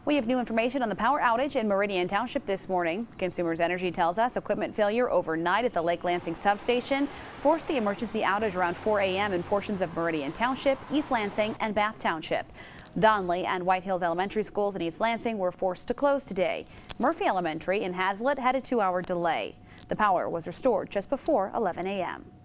We have new information on the power outage in Meridian Township this morning. Consumers Energy tells us equipment failure overnight at the Lake Lansing substation forced the emergency outage around 4 a.m. in portions of Meridian Township, East Lansing and Bath Township. Donley and White Hills Elementary schools in East Lansing were forced to close today. Murphy Elementary in Hazlitt had a 2-hour delay. The power was restored just before 11 a.m.